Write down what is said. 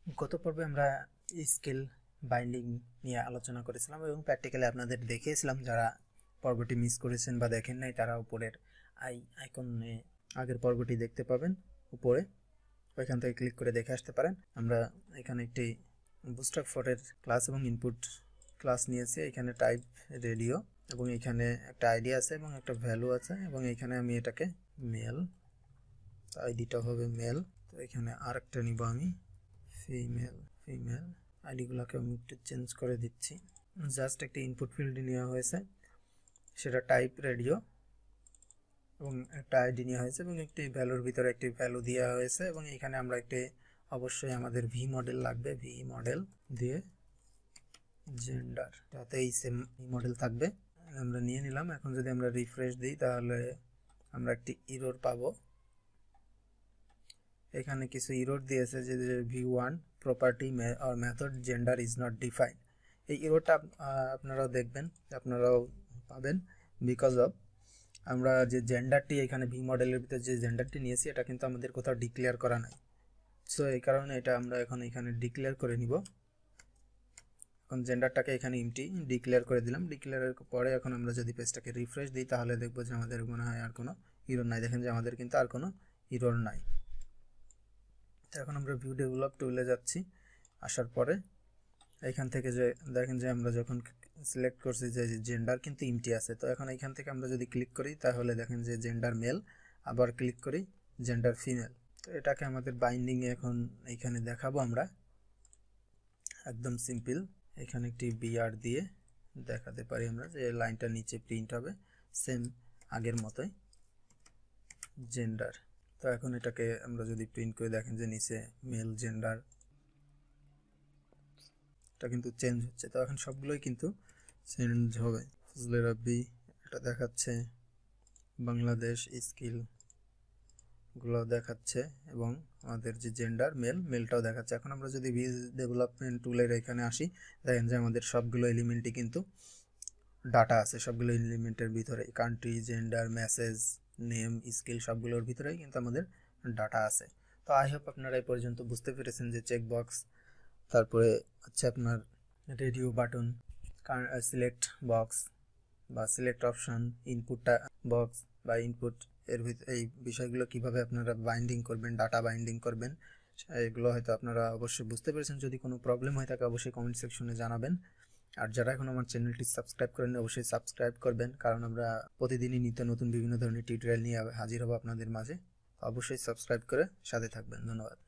গত পর্বে আমরা স্কেল বাইন্ডিং নিয়ে আলোচনা করেছিলাম এবং প্র্যাকটিক্যালি আপনাদের দেখিয়েছিলাম। যারা পর্বটি মিস করেছেন বা দেখেন নাই তারা উপরের আইকনে আগের পর্বটি দেখতে পাবেন উপরে, ওইখান থেকে ক্লিক করে দেখে আসতে পারেন। আমরা এখানে একটি বুটস্ট্র্যাপ 4 এর ক্লাস এবং ইনপুট ক্লাস নিয়েছি। এখানে টাইপ রেডিও এবং এখানে একটা আইডি আছে এবং একটা ভ্যালু আছে এবং এখানে আমি এটাকে মেল, আইডিটা হবে মেল। তো এখানে আরেকটা নিব আমি ফিমেল। আইডিগুলোকে আমি একটু চেঞ্জ করে দিচ্ছি। জাস্ট একটা ইনপুট ফিল্ড নেওয়া হয়েছে, সেটা টাইপ রেডিও এবং একটা আইডি নেওয়া হয়েছে এবং একটি ভ্যালুর ভিতরে একটি ভ্যালু দেওয়া হয়েছে এবং এখানে আমরা একটি অবশ্যই আমাদের ভি মডেল লাগবে। ভি মডেল দিয়ে জেন্ডার, যাতে এই সেম মডেল থাকবে আমরা নিয়ে নিলাম। এখন যদি আমরা রিফ্রেশ দিই তাহলে আমরা একটি ইরর পাবো। এখানে কিছু ইরর দিয়েছে যে v1 property or method gender is not defined. এই ইররটা আপনারাও দেখবেন, আপনারাও পাবেন, বিকজ অফ আমরা যে জেন্ডারটি এখানে ভি মডেলের ভিতরে যে জেন্ডারটি নিয়েছি এটা কিন্তু আমাদের কোথাও ডিক্লেয়ার করা নাই। সো এই কারণে এটা আমরা এখন এখানে ডিক্লেয়ার করে নিব। এখন জেন্ডারটাকে এখানে ইমটি ডিক্লেয়ার করে দিলাম। ডিক্লেয়ারের পরে এখন আমরা যদি পেজটাকে রিফ্রেশ দিই তাহলে দেখবো যে আমাদের মনে হয় আর কোনো ইরর নাই। দেখেন যে আমাদের কিন্তু আর কোনো ইরর নাই। এখন আমরা ভিউ ডেভেলপ টুলে যাচ্ছি। আসার পরে এখান থেকে যে দেখেন যে আমরা যখন সিলেক্ট করছি যে জেন্ডার কিন্তু ইমটি আছে। তো এখন এখান থেকে আমরা যদি ক্লিক করি তাহলে দেখেন যে জেন্ডার মেল, আবার ক্লিক করি জেন্ডার ফিমেল। তো এটাকে আমাদের বাইন্ডিংয়ে এখন এখানে দেখাবো আমরা। একদম সিম্পল, এখানে একটি বিআর দিয়ে দেখাতে পারি আমরা যে লাইনটা নিচে প্রিন্ট হবে সেম আগের মতোই জেন্ডার। তো এখন এটাকে আমরা যদি প্রিন্ট করে দেখেন যে নিচে মেল জেন্ডার, এটা কিন্তু চেঞ্জ হচ্ছে। তো এখন সবগুলোই কিন্তু চেঞ্জ হবে। ফজলে রাব্বি এটা দেখাচ্ছে, বাংলাদেশ স্কিল গুলো দেখাচ্ছে এবং আমাদের যে জেন্ডার মেলটাও দেখাচ্ছে। এখন আমরা যদি ভিউ ডেভেলপমেন্ট টুলের এখানে আসি দেখেন যে আমাদের সবগুলো এলিমেন্টই কিন্তু ডাটা আছে। সবগুলো এলিমেন্টের ভিতরে country, gender, message, name, skill সবগুলোর ভিতরেই কিন্তু আমাদের ডাটা আছে। তো আই হোপ আপনারা এই পর্যন্ত বুঝতে পেরেছেন যে চেকবক্স, তারপরে হচ্ছে আপনার রেডিও বাটন, সিলেক্ট বক্স বা সিলেক্ট অপশন, ইনপুটটা বক্স বা ইনপুট এর ভিতরে এই বিষয়গুলো কিভাবে আপনারা বাইন্ডিং করবেন, ডাটা বাইন্ডিং করবেন, এগুলো হয়তো আপনারা অবশ্যই বুঝতে পেরেছেন। যদি কোনো প্রবলেম হয় থাকে অবশ্যই কমেন্ট সেকশনে জানাবেন। আর যারা এখন আমার চ্যানেলটি সাবস্ক্রাইব করেন অবশ্যই সাবস্ক্রাইব করবেন, কারণ আমরা প্রতিদিনই নিত্য নতুন বিভিন্ন ধরনের টিউটোরিয়াল নিয়ে হাজির হব আপনাদের মাঝে। অবশ্যই সাবস্ক্রাইব করে সাথে থাকবেন। ধন্যবাদ।